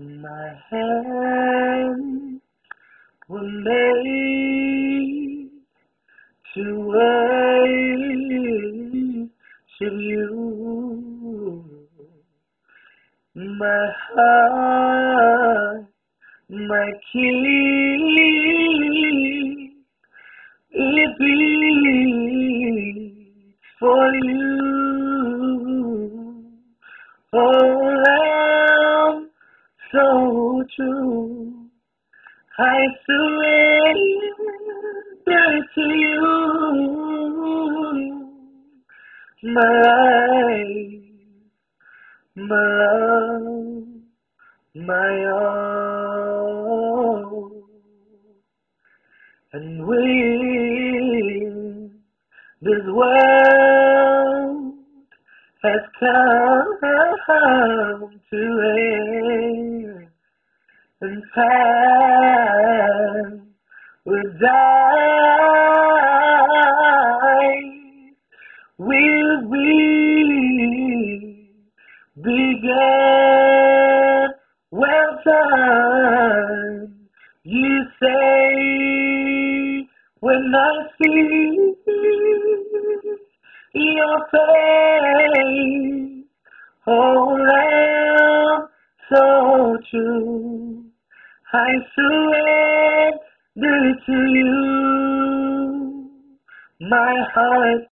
My hands were made to worship you. My heart, my King, it beats for you. Oh, Lamb, so true, I surrender to you. My life, my love, my all. And when this world has come to end and time will die, will we begin well done? You say, when I see your face, oh Lamb, so true, I surrender to you. My heart